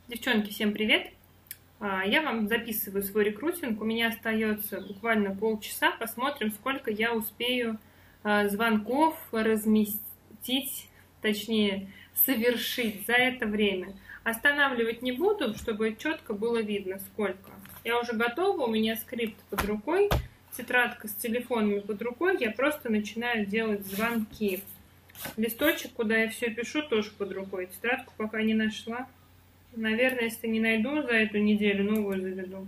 Девчонки, всем привет! Я вам записываю свой рекрутинг. У меня остается буквально полчаса. Посмотрим, сколько я успею звонков разместить, точнее, совершить за это время. Останавливать не буду, чтобы четко было видно, сколько. Я уже готова, у меня скрипт под рукой, тетрадка с телефонами под рукой. Я просто начинаю делать звонки. Листочек, куда я все пишу, тоже под рукой. Тетрадку пока не нашла. Наверное, если не найду за эту неделю, новую заведу.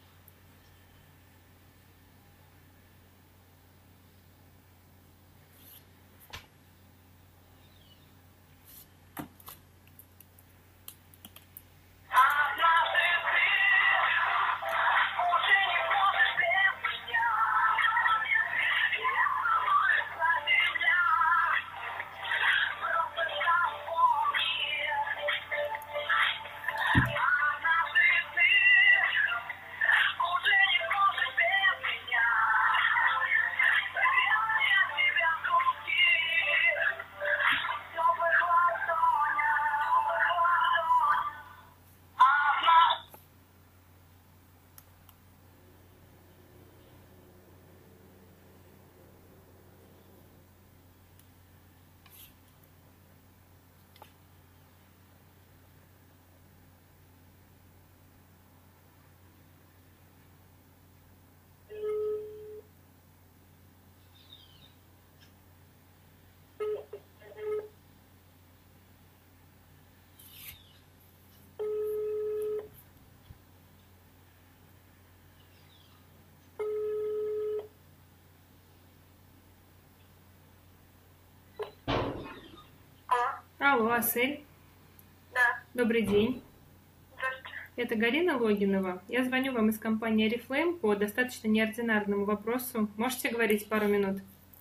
Алло, Асель. Да. Добрый день. Здравствуйте. Это Галина Логинова. Я звоню вам из компании Oriflame по достаточно неординарному вопросу. Можете говорить пару минут?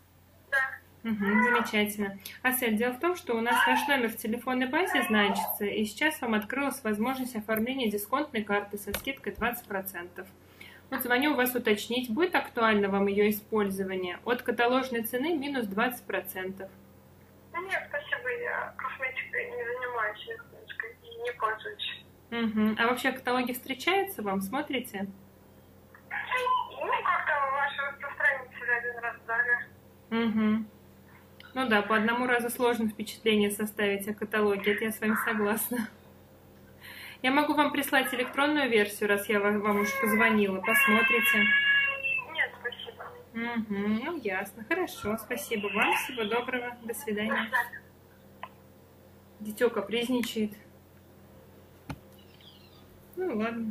Да. Угу, замечательно. Асель, дело в том, что у нас ваш номер в телефонной базе значится, и сейчас вам открылась возможность оформления дисконтной карты со скидкой 20%. Вот звоню вас уточнить, будет актуально вам ее использование. От каталожной цены минус 20%. Нет, спасибо, я косметикой не занимаюсь, и не пользуюсь. Угу. А вообще каталоги встречаются вам? Смотрите? Ну, как-то ваши распространители один раз дали. Угу. Ну да, по одному разу сложно впечатление составить о каталоге, это я с вами согласна. Я могу вам прислать электронную версию, раз я вам уже позвонила, посмотрите. Нет, спасибо. Угу, ну ясно, хорошо, спасибо вам, всего доброго, до свидания. Дитё капризничает. Ну ладно.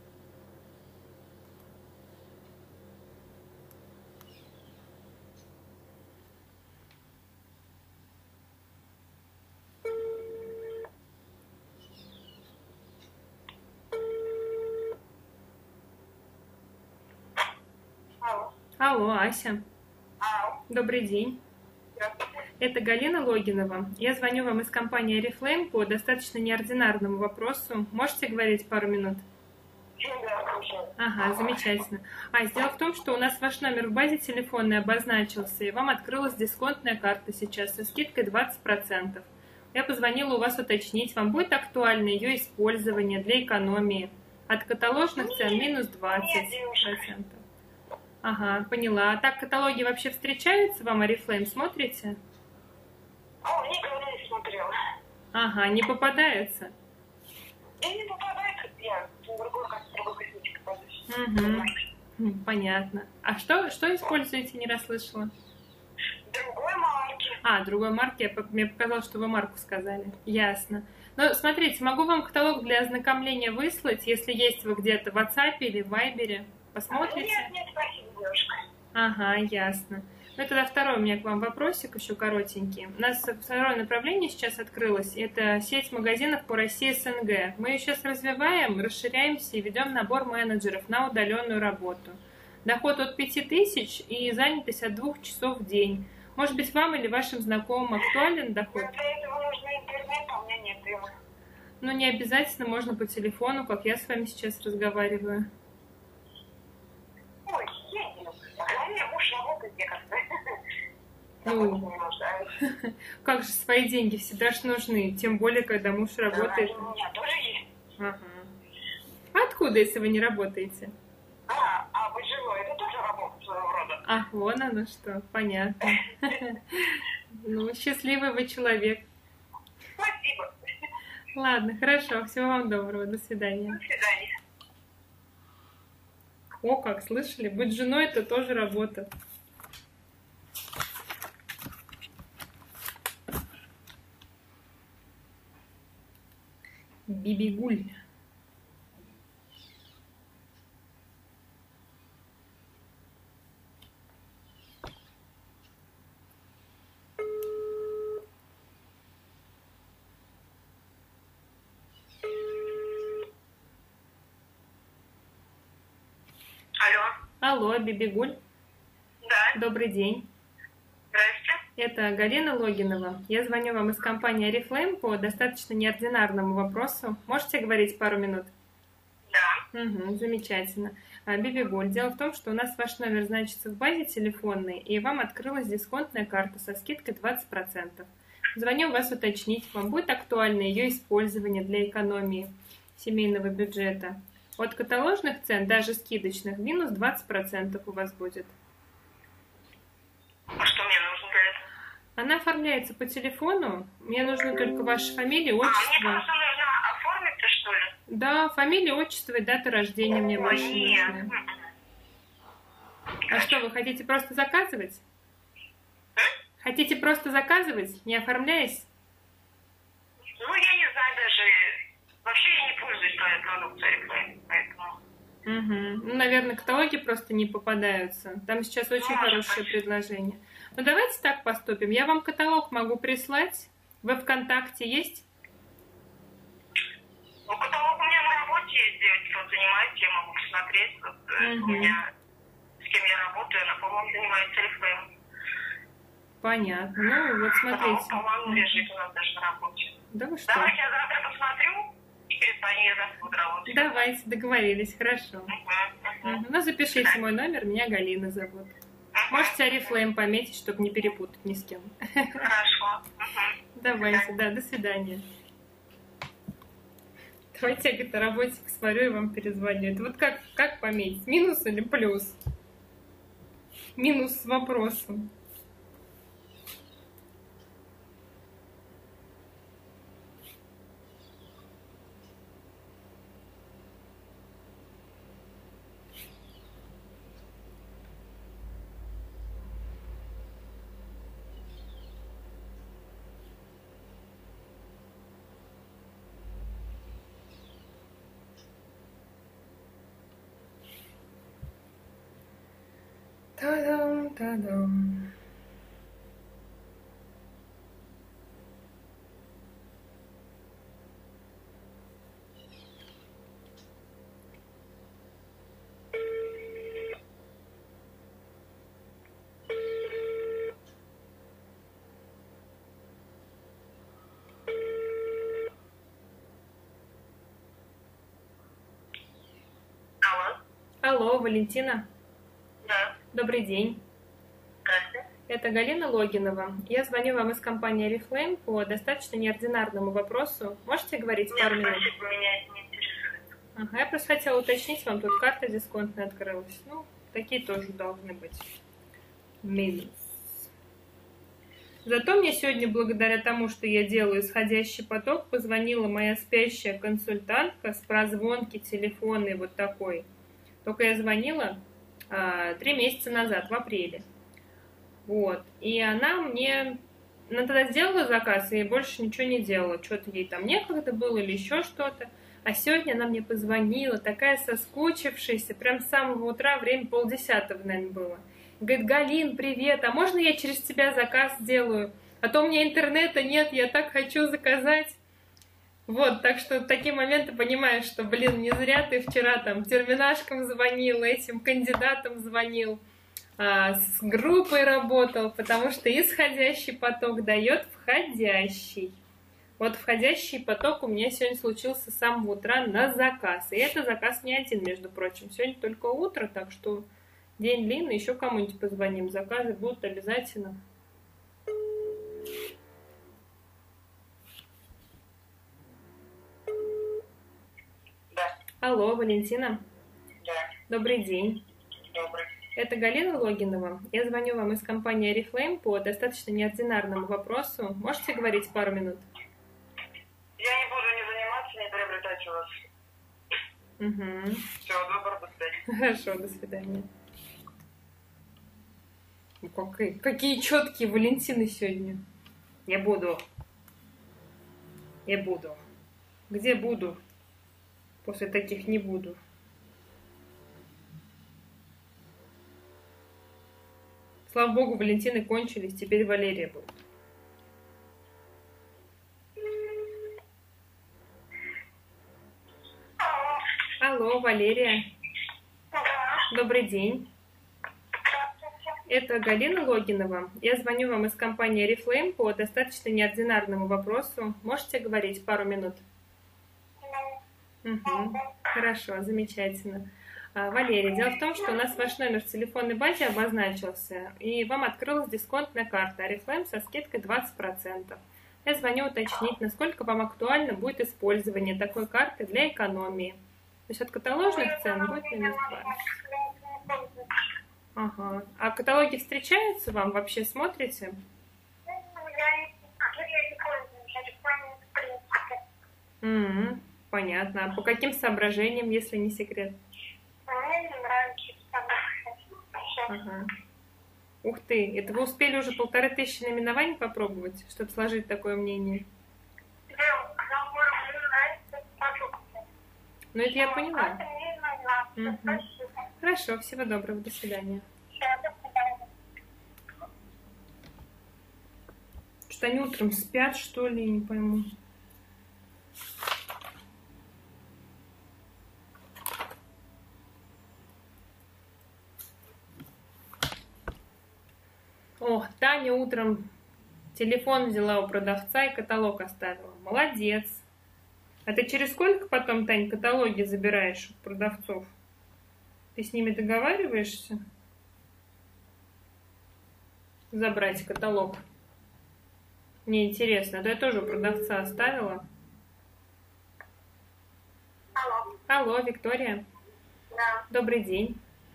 Алло. Алло, Ася. Алло. Добрый день. Здравствуйте. Это Галина Логинова. Я звоню вам из компании Oriflame по достаточно неординарному вопросу. Можете говорить пару минут? Да, конечно. Ага, замечательно. Дело в том, что у нас ваш номер в базе телефонной обозначился, и вам открылась дисконтная карта сейчас со скидкой 20%. Я позвонила у вас уточнить, вам будет актуально ее использование для экономии. От каталожных цен минус 20%. Ага, поняла. А так каталоги вообще встречаются вам, Oriflame, смотрите? Никогда не смотрела. Ага, не попадаются? Я не попадается, я другой косметикой пользуюсь. Угу. Понятно. А что используете, не расслышала? Другой марки. Другой марки. Мне показалось, что вы марку сказали. Ясно. Ну, смотрите, могу вам каталог для ознакомления выслать, если есть вы где-то в WhatsApp или в Viber. Посмотрите? Нет, спасибо, девушка. Ага, ясно. Ну, тогда второй у меня к вам вопросик, еще коротенький. У нас второе направление сейчас открылось. Это сеть магазинов по России СНГ. Мы ее сейчас развиваем, расширяемся и ведем набор менеджеров на удаленную работу. Доход от 5000 и занятость от 2 часов в день. Может быть, вам или вашим знакомым актуален доход? Для этого нужно интернет, а у меня нет его. Ну, не обязательно, можно по телефону, как я с вами сейчас разговариваю. Ой, я не люблю. У меня муж работает, я как-то. Ну, как же свои деньги всегда ж нужны, тем более, когда муж работает. У меня тоже есть. Ага. Откуда, если вы не работаете? А быть женой, это тоже работа своего рода. Ах, вон оно что, понятно. Ну, счастливый вы человек. Спасибо. Ладно, хорошо, всего вам доброго, до свидания. До свидания. О, как, слышали? Быть женой — это тоже работа. Бибигуль. Алло, Бибигуль. Да. Добрый день. Здрасте. Это Галина Логинова. Я звоню вам из компании Oriflame по достаточно неординарному вопросу. Можете говорить пару минут? Да. Угу, замечательно. Бибигуль, дело в том, что у нас ваш номер значится в базе телефонной, и вам открылась дисконтная карта со скидкой 20%. Звоню вас уточнить, вам будет актуально ее использование для экономии семейного бюджета. От каталожных цен, даже скидочных, минус 20% у вас будет. А что мне нужно для этого? Она оформляется по телефону. Мне нужно только ваша фамилия, отчество. Мне просто нужно оформиться, что ли? Да, фамилия, отчество и дата рождения мне больше Нет. нужны. А что, вы хотите просто заказывать? Хотите просто заказывать, не оформляясь? Ну, я не знаю даже. Вообще я не пользуюсь твоей продукцией, поэтому... Угу. Ну, наверное, каталоги просто не попадаются. Там сейчас очень хорошее предложение. Ну, давайте так поступим. Я вам каталог могу прислать. Вы ВКонтакте есть? Ну, каталог у меня на работе есть, девочки вот занимается, я могу посмотреть. Вот, у меня, с кем я работаю, она, по-моему, занимается Oriflame. Понятно. Ну, вот смотрите. Каталог, по-моему, лежит у нас даже на работе. Да вы что? Давайте я завтра посмотрю. Они завтра будут работать. Давайте, договорились, хорошо. Ну, запишите мой номер, меня Галина зовут. Можете Oriflame пометить, чтобы не перепутать ни с кем. Хорошо. Давайте, да, до свидания. Давайте я, говорит, на работе посмотрю и вам перезвоню. Это вот как пометить, минус или плюс? Минус с вопросом. Та-дам, та-дам. Алло. Алло, Валентина. Да. Добрый день. Здравствуйте. Это Галина Логинова. Я звоню вам из компании Oriflame по достаточно неординарному вопросу. Можете говорить пару минут? Спасибо, меня это не интересует. Ага, я просто хотела уточнить, вам тут карта дисконтная открылась. Ну, такие тоже должны быть. Минус. Зато мне сегодня, благодаря тому, что я делаю исходящий поток, позвонила моя спящая консультантка с прозвонки телефонной вот такой. Только я звонила 3 месяца назад, в апреле. Вот. И она тогда сделала заказ и больше ничего не делала. Что-то ей там некогда было или еще что-то. А сегодня она мне позвонила, такая соскучившаяся, прям с самого утра, время 9:30, наверное, было. Говорит: Галин, привет, а можно я через тебя заказ сделаю? А то у меня интернета нет, я так хочу заказать. Вот, так что в такие моменты понимаешь, что, блин, не зря ты вчера там терминашкам звонил, этим кандидатам звонил, с группой работал, потому что исходящий поток дает входящий. Вот входящий поток у меня сегодня случился с самого утра на заказ. И это заказ не один, между прочим. Сегодня только утро, так что день длинный, еще кому-нибудь позвоним. Заказы будут обязательно. Алло, Валентина. Да, Добрый день. добрый. Это Галина Логинова. Я звоню вам из компании Oriflame по достаточно неординарному вопросу. Можете говорить пару минут? Я не буду не заниматься, не приобретать у вас. Угу. Всего доброго, до свидания. Хорошо, до свидания. Какие четкие Валентины сегодня. Я буду. Где буду? После таких не буду. Слава богу, Валентины кончились, теперь Валерия будет. Алло, Валерия. Добрый день. Это Галина Логинова. Я звоню вам из компании Oriflame по достаточно неординарному вопросу. Можете говорить пару минут? Угу. Хорошо, замечательно. Валерия, дело в том, что у нас ваш номер в телефонной базе обозначился, и вам открылась дисконтная карта Oriflame со скидкой 20%. Я звоню уточнить, насколько вам актуально будет использование такой карты для экономии. То есть от каталожных цен будет минус 2. Ага. А каталоги встречаются вам? Вообще смотрите? Понятно. А по каким соображениям, если не секрет? Ага. Ух ты, это вы успели уже 1500 наименований попробовать, чтобы сложить такое мнение? Ну, это я поняла. Угу. Хорошо, всего доброго, до свидания. Что они утром спят, что ли, не пойму. О, Таня утром телефон взяла у продавца и каталог оставила. Молодец. А ты через сколько потом, Тань, каталоги забираешь у продавцов? Ты с ними договариваешься? Забрать каталог. Мне интересно. А то я тоже у продавца оставила. Алло. Алло, Виктория. Да. Добрый день.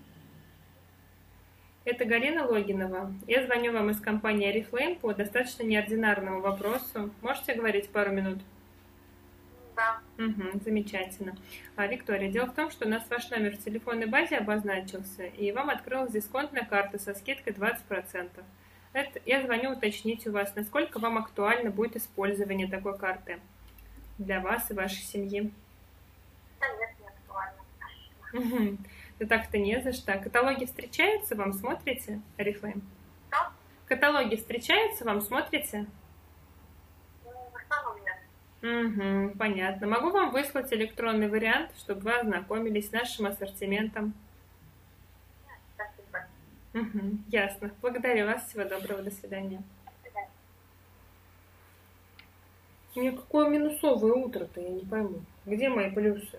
Это Галина Логинова. Я звоню вам из компании Oriflame по достаточно неординарному вопросу. Можете говорить пару минут? Да. Угу, замечательно. Виктория, дело в том, что у нас ваш номер в телефонной базе обозначился, и вам открылась дисконтная карта со скидкой 20%. Я звоню уточнить у вас, насколько вам актуально будет использование такой карты для вас и вашей семьи. Да нет, не актуально. Угу. Да так-то не за что. Каталоги встречаются вам, смотрите, Oriflame? Что? Каталоги встречаются вам, смотрите? В основном нет. Угу, понятно. Могу вам выслать электронный вариант, чтобы вы ознакомились с нашим ассортиментом. Спасибо. Угу, ясно. Благодарю вас. Всего доброго. До свидания. До свидания. У меня какое минусовое утро-то, я не пойму. Где мои плюсы?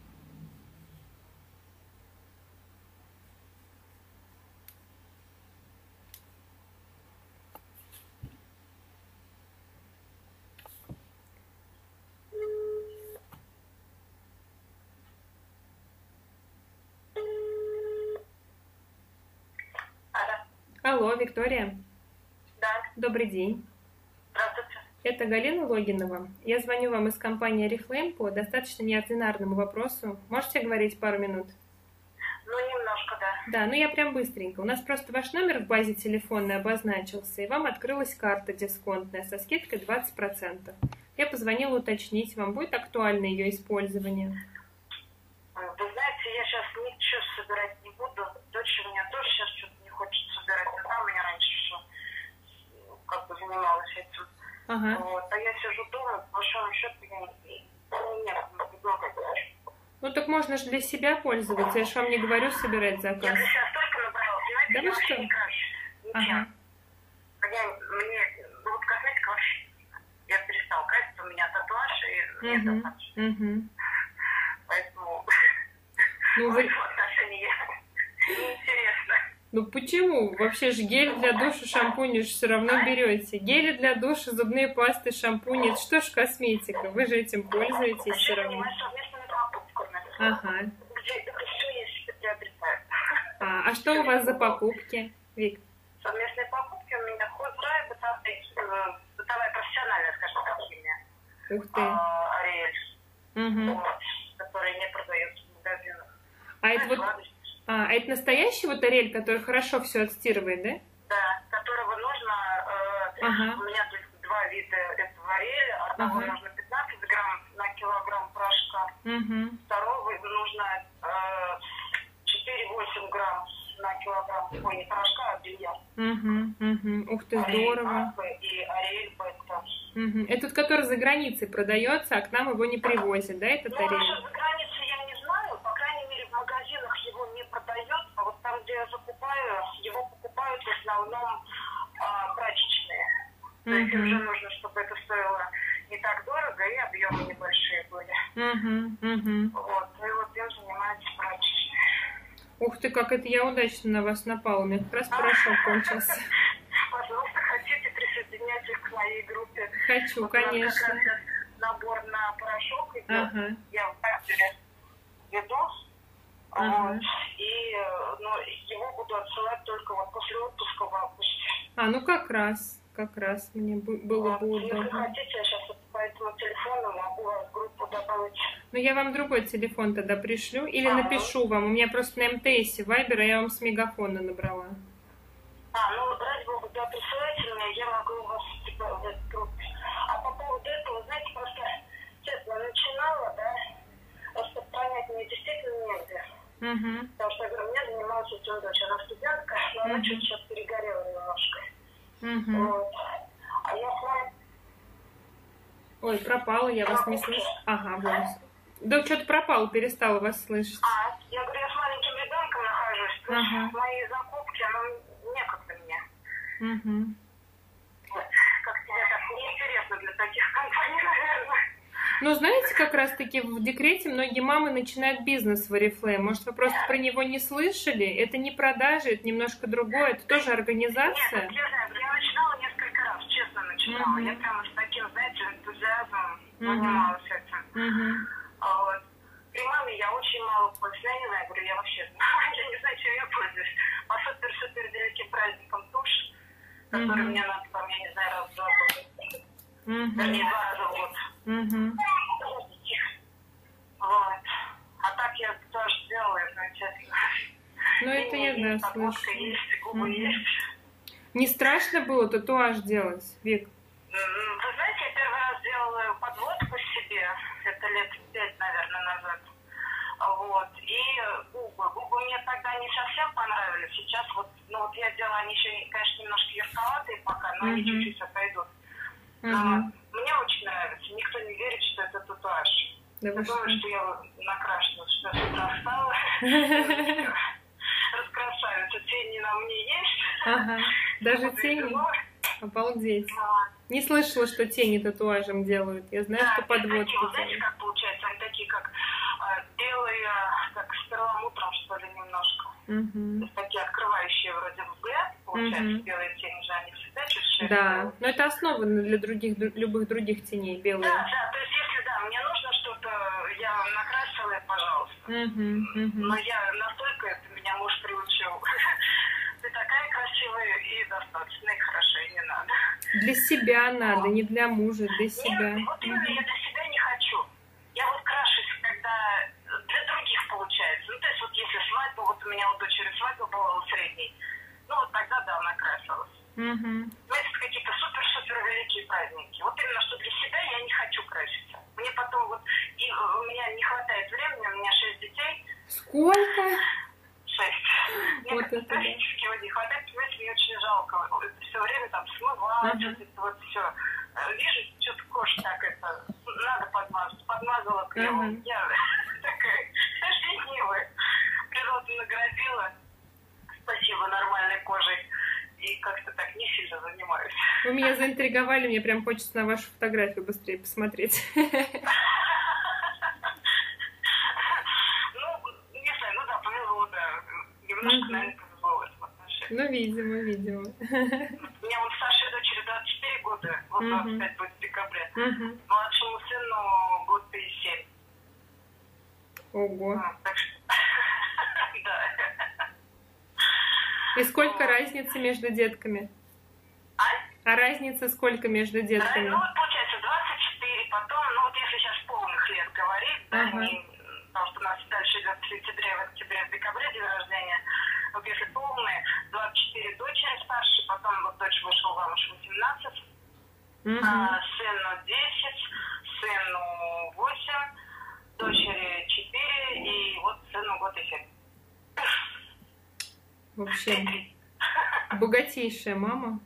Алло, Виктория. Да. Добрый день. Здравствуйте. Это Галина Логинова. Я звоню вам из компании Oriflame по достаточно неординарному вопросу. Можете говорить пару минут? Ну, немножко, да. Да, ну я прям быстренько. У нас просто ваш номер в базе телефонной обозначился, и вам открылась карта дисконтная со скидкой 20%. Я позвонила уточнить, вам будет актуально ее использование? Вы знаете, я сейчас ничего собирать не буду. Дочь у меня тоже сейчас что-то не хочет собирать. Она у меня раньше все как бы занималась этим. Ага. Вот. А я сижу дома, по большому счету, нет, много дальше. Ну так можно же для себя пользоваться. Я же вам не говорю собирать заказ. Я сейчас только набрала, понимаете, Да я вы вообще что? не крашусь. Ничем. Ага. Вот косметика вообще. Я перестала краситься, у меня татуаж, и мне достаточно. Угу. Поэтому Ну, вы... отношения неинтересно. Ну почему? Вообще же гель для душа, шампунь же все равно берете. Гели для душа, зубные пасты, шампуни. Это что ж косметика? Вы же этим пользуетесь все равно. Совместными покупками. Ага. где это все есть, приобретают. А что у вас за покупки, Вик? Совместные покупки у меня хозрай, бытовая профессиональная, скажем так, химия. Ух ты. Ариэль, Угу. который не продается в магазинах. А это вот, это настоящий вот Ариэль, который хорошо все отстирывает, да? Да, которого нужно, Ага. у меня тут два вида этого Ариэля, одного Ага. нужно 15 грамм на килограмм порошка, Угу. второго нужно 4-8 грамм на килограмм, ой, не порошка, а белья. Угу. Угу. Ух ты, Ариэль здорово. Аква и Ариэль Бета. Угу. Этот, который за границей продается, а к нам его не привозят, да, этот Ну, Ариэль? насчет за границей я не знаю, по крайней мере, в магазинах его не продают, а вот там, где я закупаю, его покупают в основном прачечные. То есть им же нужно, чтобы это стоило не так дорого, и объемы небольшие были. Вот, и вот им занимаются прачечные. Ух ты, как это я удачно на вас напала, у меня как раз порошок кончился. Пожалуйста, хотите, присоединяйтесь к моей группе. Хочу, Вот у нас как конечно. раз сейчас набор на порошок идет. Ага. Я в Вайбере веду. Ага. Вот, и его буду отсылать только вот после отпуска в августе. Ну как раз мне было бы Если удобно. хотите, я сейчас по этому телефону могу вас в группу добавить. Ну я вам другой телефон тогда пришлю или напишу вам. У меня просто на МТС Вайбера я вам с мегафона набрала. Ради бога, да, присылайте мне, я могу вас в этой группе. А по поводу этого, знаете, просто честно начинала, да, распространять мне действительно негде. Угу. Потому что, я говорю, у меня занималась этим дочь, она студентка, но она чуть сейчас перегорела немножко. Угу. Вот. А я с вами... Ой, пропала, я вас не слышу. Ага, вот. Да что-то пропало, перестала вас слышать. Я говорю, я с маленьким ребенком нахожусь, то есть Ага. мои закупки, некогда мне. Угу. Как тебе так неинтересно для таких компаний, наверное. Ну, знаете, как раз-таки в декрете многие мамы начинают бизнес в Oriflame. Может, вы просто про него не слышали? Это не продажи, это немножко другое, это тоже организация. Нет, я начинала несколько раз, честно начинала. Я прямо с таким, знаете, энтузиазмом занималась этим. Вот. При маме я очень мало пользуюсь. Я не знаю, говорю, я вообще я не знаю, чем я пользуюсь. По супер-супер великим праздникам тушь, который мне надо, там, я не знаю, раз в 2 года. Вернее, 2 раза в год. Вот. А так я тоже делаю, замечательно. Ну, это я, да, слышу. Есть, губы есть. Не страшно было татуаж делать, Вик? Вы знаете, я первый раз делала подводку себе, это лет 5, наверное, назад. Вот. И губы мне тогда не совсем понравились. Сейчас вот, я делала, они еще, конечно, немножко ярковатые пока, но они чуть-чуть отойдут. Но мне очень нравится. Никто не верит, что это татуаж. Да я думаю, что я накрашена, что с утра встала. Раскрасавица. Тени на мне есть. Ага. Даже тени? Обалдеть. Не слышала, что тени татуажем делают. Я знаю, что подводки делают. Знаете, делают. как получается? Они такие, как белые, как с перламутром, что ли, немножко. То есть такие открывающие вроде взгляд. Получается, белые тени же, они всегда чуть-чуть. Да, но это основа для любых других теней, белые. Да, то есть если, мне нужно что-то, я накрасила, и пожалуйста. Но я настолько, это меня муж приучил. Ты такая красивая, и достаточно, и хорошо, и не надо. Для себя надо, не для мужа, для себя. Нет, вот именно я для себя не хочу. Я вот крашусь, когда для других получается. То есть вот если свадьба, вот у меня у дочери свадьба была у средней, вот тогда, да, она красилась. Знаете, какие-то супер-супер великие праздники. Вот именно, что для себя я не хочу краситься. Мне потом и у меня не хватает времени, у меня 6 детей. Сколько? 6. Вот Мне это практически не хватает, понимаете, мне очень жалко. Это все время там смывать, вот все. Вижу, что-то кожа так надо подмазать. Подмазала кремом. Я такая ленивая. Природа наградила. Спасибо, нормальной кожей. И как-то так не сильно занимаюсь. Вы меня заинтриговали, мне прям хочется на вашу фотографию быстрее посмотреть. Не знаю, повезло, да. Немножко, наверное, повезло в этом отношении. Видимо. У меня старшей дочери 24 года, 25 будет в декабре. Младшему сыну год и 7. Ого. Так что, да. И сколько разницы между детками? А разница сколько между детками? Ну, вот получается 24, потом, ну, вот если сейчас полных лет говорить, да, потому что у нас дальше идет в сентябре, в октябре, в декабре день рождения. Вот если полные, 24 дочери старшие, потом вот дочь вышла замуж 18, сыну 10, сыну 8, дочери 4, и вот сыну год и 7. Вообще, богатейшая мама.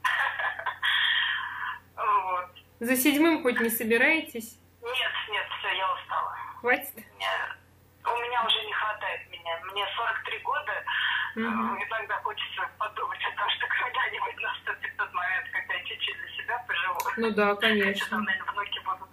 Вот. За 7-м хоть не собираетесь? Нет, все, я устала. Хватит? У меня уже не хватает меня. Мне 43 года, иногда хочется подумать о том, что когда-нибудь наступит тот момент, когда я чуть-чуть для себя поживу. Ну да, конечно. Там, наверное, внуки будут.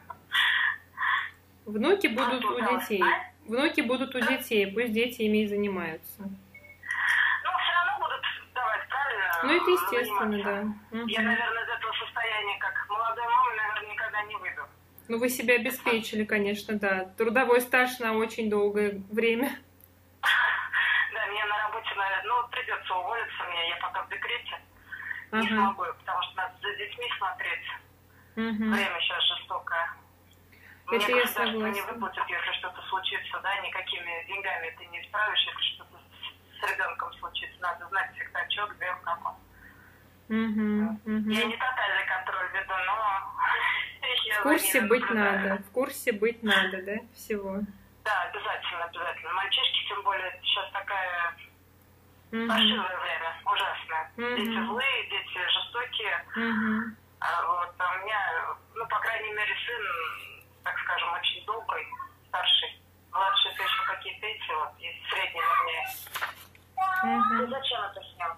Внуки будут у детей. Внуки будут у детей, пусть дети ими и занимаются. Ну, все равно будут давать, правильно? Ну, это естественно, да. Я, наверное, из этого состояния, как молодой мамы, наверное, никогда не выйду. Ну, вы себя обеспечили, конечно, да. Трудовой стаж на очень долгое время. Да, мне на работе, наверное, ну, придется уволиться мне, я пока в декрете. Не смогу, потому что надо за детьми смотреть. Время сейчас жестокое. Мне государство не выплатит, если что-то случится, да, никакими деньгами ты не исправишь, если что-то с ребенком случится. Надо знать всегда, что, где, как он. Я не тотальный контроль веду, но... В курсе быть надо, в курсе быть надо, да, всего. Да, обязательно, обязательно. Мальчишки, тем более, сейчас такая паршивое время, ужасное. Дети злые, дети жестокие. Вот, а у меня, ну, по крайней мере, сын, так скажем, очень добрый, старший. Младший-то еще какие-то эти, вот, и средний, вернее. Ты зачем это снял?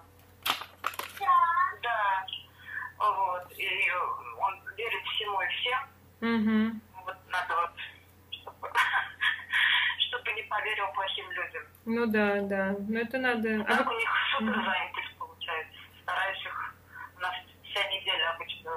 Да. Вот. И он верит всему и всем. Вот надо вот, чтобы не поверил плохим людям. Ну да, да. Но это надо. Так у них супер занятость получается. Стараюсь их. У нас вся неделя обычно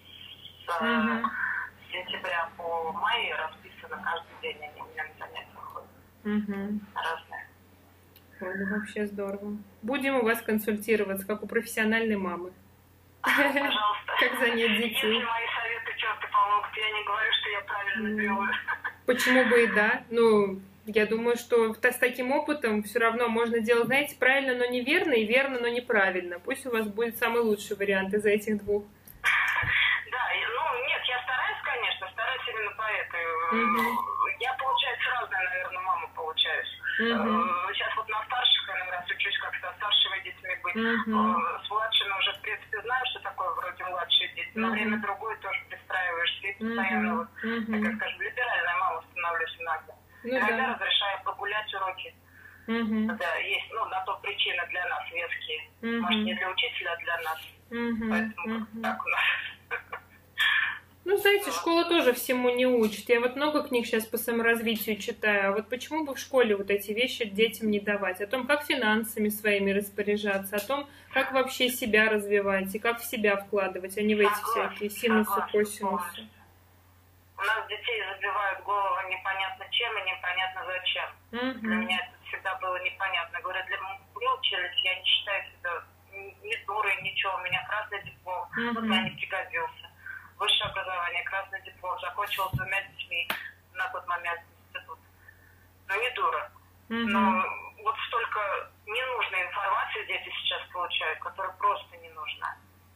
с сентября по май расписано каждый день. Они у меня на занятия ходят. Разные. Ой, ну вообще здорово. Будем у вас консультироваться, как у профессиональной мамы. Пожалуйста. Как занять детей. Если мои советы четко помогут, я не говорю, что я правильно делаю. Почему бы и да? Ну, я думаю, что с таким опытом все равно можно делать, знаете, правильно, но неверно, и верно, но неправильно. Пусть у вас будет самый лучший вариант из этих двух. Да, ну нет, я стараюсь, конечно, стараюсь именно по этой. Я, получается, разная, наверное, мама получаюсь. Сейчас вот на старших, я, наверное, учусь как-то старшими детьми быть. С младшими уже, в принципе, знаю, что такое вроде младшие дети. На время другое тоже пристраиваешься. И постоянно, вот, так скажем, либеральная мама становлюсь иногда. Иногда разрешаю прогулять уроки. Да, есть, ну, на то причины для нас веские. Может, не для учителя, а для нас. Поэтому так у нас. Ну, знаете, школа тоже всему не учит. Я вот много книг сейчас по саморазвитию читаю. А вот почему бы в школе вот эти вещи детям не давать? О том, как финансами своими распоряжаться, о том, как вообще себя развивать и как в себя вкладывать, а не в эти всякие синусы, косинусы. У нас детей забивают голову непонятно чем и непонятно зачем. Для меня это всегда было непонятно. Говорят, для учились, я не считаю себя ни дурой, ничего. У меня красный диплом, вот я не пригодился. Высшее образование, красный диплом, закончила с 2 детьми на тот момент институт. Ну, не дура. Но вот столько ненужной информации дети сейчас получают, которая просто не нужна.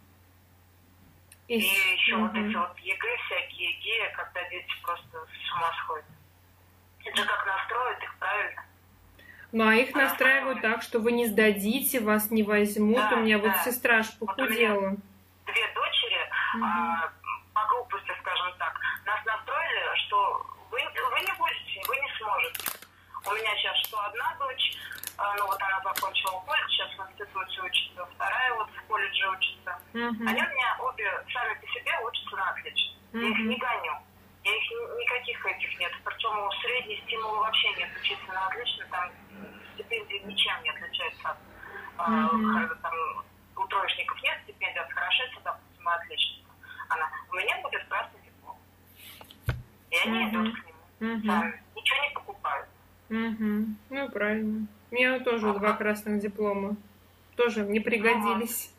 И еще вот эти вот ЕГЭ, всякие ЕГЭ, когда дети просто с ума сходят. Это же как настроят их, правильно? Ну, а их настраивают так, что вы не сдадите, вас не возьмут. Да, у меня вот сестра аж похудела. Вот 2 дочери, по глупости, скажем так, нас настроили, что вы не будете, вы не сможете. У меня сейчас что одна дочь, ну вот она закончила колледж, сейчас в институте учится, вторая вот в колледже учится. Они у меня обе сами по себе учатся на отлично. Я их не гоню. Я их никаких этих нет. Причем у средней стимула вообще нет учиться на отлично, там стипендии ничем не отличаются от там, у троечников нет стипендий, от хорошицы, допустим, и отлично. У меня будет красный диплом. И они идут к нему сами. Ничего не покупают. Угу. Ну, правильно. У меня тоже 2 красных диплома. Тоже не пригодились.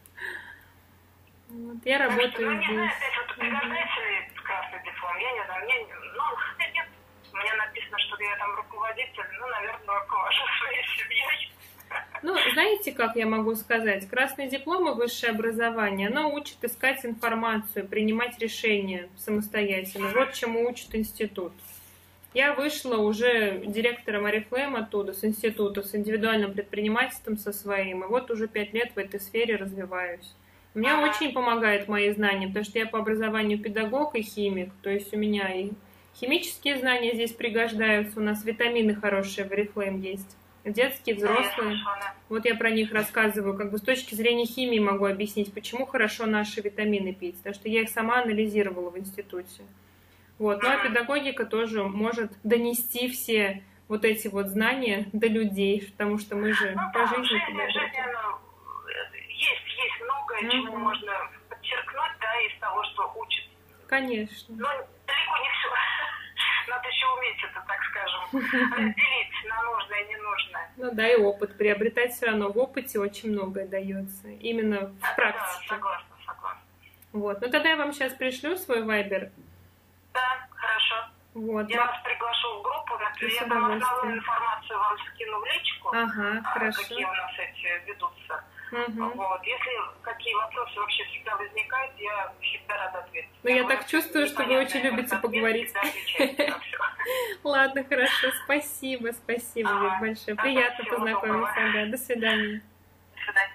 Вот, я работаю не здесь. знаю, опять вот пригождается ли красный диплом, я не знаю, хотя нет, у меня написано, что я там руководитель, наверное, руковожу своей семьей. Ну, знаете, как я могу сказать? Красный диплом и высшее образование, оно учит искать информацию, принимать решения самостоятельно. Вот чему учит институт. Я вышла уже директором Oriflame оттуда, с института, с индивидуальным предпринимательством со своим. И вот уже 5 лет в этой сфере развиваюсь. Мне очень помогает мои знания, потому что я по образованию педагог и химик. То есть у меня и химические знания здесь пригождаются, у нас витамины хорошие в Oriflame есть. Детские, взрослые. Вот я про них рассказываю, как бы с точки зрения химии могу объяснить, почему хорошо наши витамины пить, потому что я их сама анализировала в институте. Вот. Ну а педагогика тоже может донести все вот эти вот знания до людей, потому что мы же по жизни педагоги. Есть многое, чему можно подчеркнуть, да, из того, что учат. Конечно. Но далеко не все. Надо еще уметь это, так скажем, разделить на нужное и ненужное. Ну да, и опыт приобретать все равно. В опыте очень многое дается. Именно в практике. Да, согласна. Вот. Ну тогда я вам сейчас пришлю свой вайбер. Да, хорошо. Вот. Я вас приглашу в группу, я там основную информацию вам скину в личку. Ага, хорошо. Какие у нас эти ведутся. Угу. Вот. Если какие вопросы вообще всегда возникают, я всегда рада ответить. Ну, я так чувствую, что вы очень любите поговорить. Ладно, хорошо, спасибо большое. Приятно познакомиться. Да, до свидания. До свидания.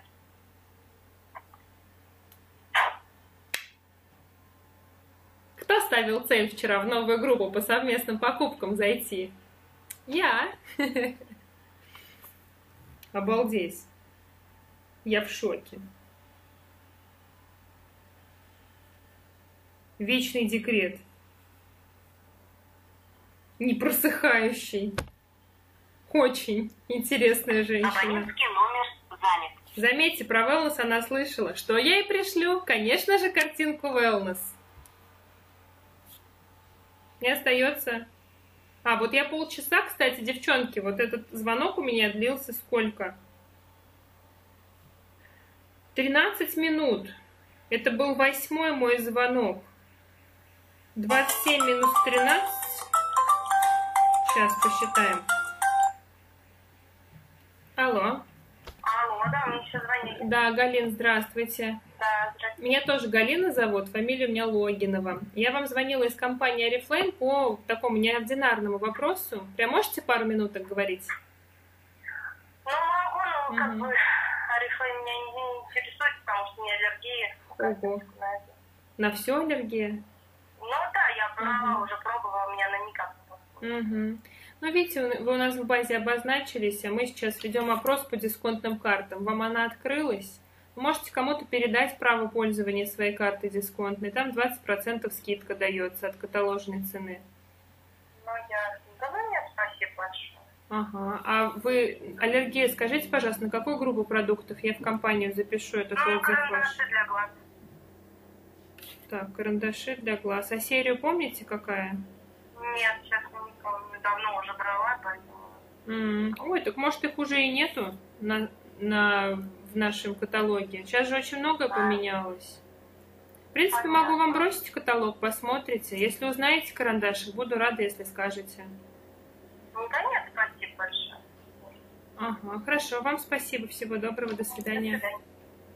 Кто ставил цель вчера в новую группу по совместным покупкам зайти? Я. Обалдеть. Я в шоке. Вечный декрет. Непросыхающий. Очень интересная женщина. Абонентский номер занят. Заметьте, про wellness она слышала. Что я ей пришлю? Конечно же, картинку wellness. Мне остается... вот я полчаса, кстати, девчонки, вот этот звонок у меня длился сколько? 13 минут. Это был 8-й мой звонок. 27 минус 13. Сейчас посчитаем. Алло. Алло, да, мне еще звонили. Да, Галин, здравствуйте. Да, здравствуйте. Меня тоже Галина зовут, фамилия у меня Логинова. Я вам звонила из компании Oriflame по такому неординарному вопросу. Прям можете пару минуток говорить? Могу, но как бы Oriflame меня не интересует, потому что у меня аллергия. Ого. На все аллергия? Да, я брала, уже пробовала, у меня она никак не подходит. Ну, видите, вы у нас в базе обозначились, а мы сейчас ведем опрос по дисконтным картам. Вам она открылась? Вы можете кому-то передать право пользования своей картой дисконтной. Там 20% скидка дается от каталожной цены. Нет, спасибо большое. Ага. А вы, аллергия, скажите, пожалуйста, на какую группу продуктов? Я в компанию запишу этот отзыв ваш. Карандаши для глаз. Так, карандаши для глаз. А серию помните, какая? Нет, сейчас не помню. Давно уже брала, поэтому... Ой, так может их уже и нету в нашем каталоге. Сейчас же очень многое поменялось. В принципе, могу вам бросить каталог, посмотрите. Если узнаете карандашик, буду рада, если скажете. Да нет, спасибо большое. Ага, хорошо. Вам спасибо. Всего доброго. До свидания. До свидания.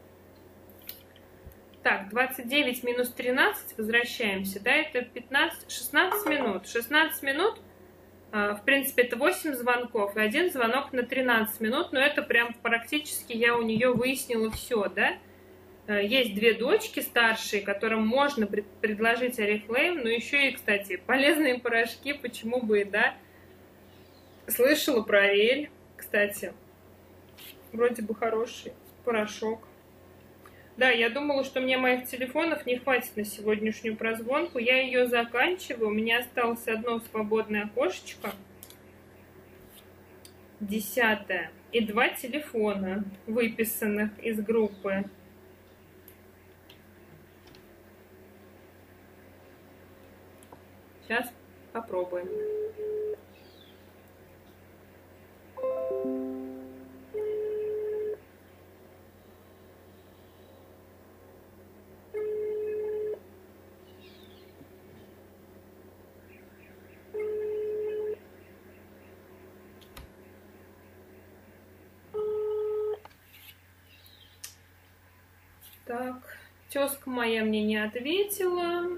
Так, 29 минус 13, возвращаемся, да, это 16 минут. 16 минут, в принципе, это 8 звонков и 1 звонок на 13 минут, но это прям практически я у нее выяснила все, да. Есть 2 дочки старшие, которым можно предложить Oriflame, но еще и, кстати, полезные порошки, почему бы и да. Слышала про Ариэль, кстати, вроде бы хороший порошок. Да, я думала, что мне моих телефонов не хватит на сегодняшнюю прозвонку. Я ее заканчиваю. У меня осталось одно свободное окошечко. 10-е. И 2 телефона, выписанных из группы. Сейчас попробуем. Так, тезка моя мне не ответила.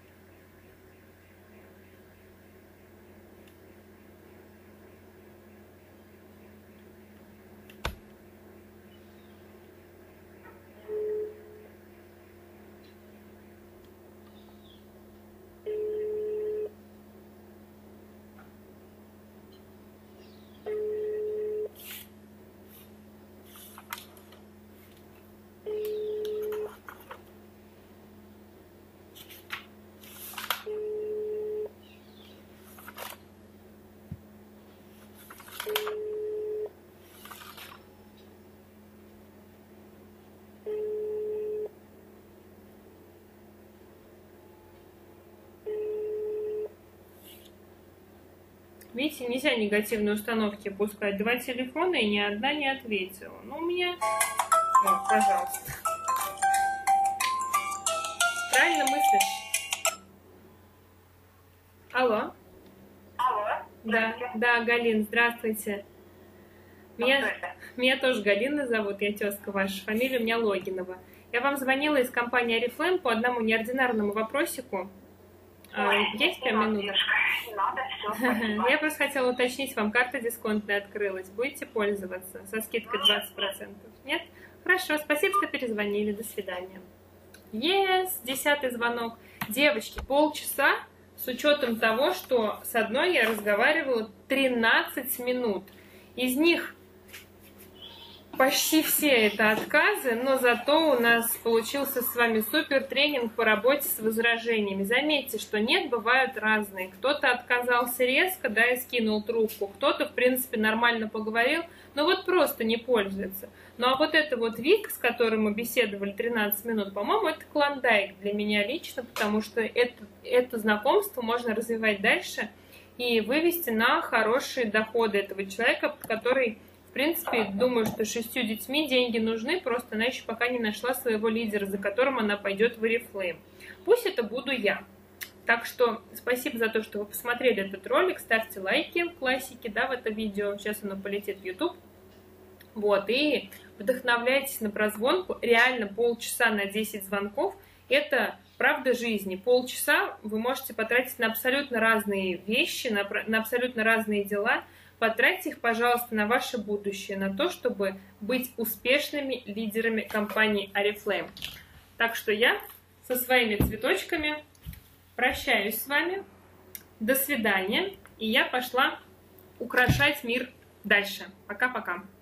Видите, нельзя негативные установки пускать. 2 телефона, и ни одна не ответила. Ну, у меня... О, пожалуйста. Правильно мыслишь? Алло. Алло. Да, Галин, здравствуйте. Меня тоже Галина зовут, я тезка ваша. Фамилия у меня Логинова. Я вам звонила из компании Oriflame по одному неординарному вопросику. Есть прям минута? Надо, все, спасибо. Я просто хотела уточнить, вам карта дисконтная открылась. Будете пользоваться со скидкой 20%? Нет? Хорошо, спасибо, что перезвонили. До свидания. 10-й звонок. Девочки, полчаса, с учетом того, что с одной я разговаривала 13 минут. Из них почти все это отказы, но зато у нас получился с вами супер тренинг по работе с возражениями. Заметьте, что нет, бывают разные. Кто-то отказался резко, да, и скинул трубку. Кто-то, в принципе, нормально поговорил, но вот просто не пользуется. Ну а вот это вот Вик, с которым мы беседовали 13 минут, по-моему, это клондайк для меня лично, потому что это знакомство можно развивать дальше и вывести на хорошие доходы этого человека, который... В принципе, думаю, что 6 детьми деньги нужны, просто она еще пока не нашла своего лидера, за которым она пойдет в Oriflame. Пусть это буду я. Так что спасибо за то, что вы посмотрели этот ролик, ставьте лайки, классики, да, в это видео, сейчас оно полетит в YouTube. Вот, и вдохновляйтесь на прозвонку, реально полчаса на 10 звонков, это правда жизни. Полчаса вы можете потратить на абсолютно разные вещи, на абсолютно разные дела. Потратьте их, пожалуйста, на ваше будущее, на то, чтобы быть успешными лидерами компании Oriflame. Так что я со своими цветочками прощаюсь с вами. До свидания. И я пошла украшать мир дальше. Пока-пока.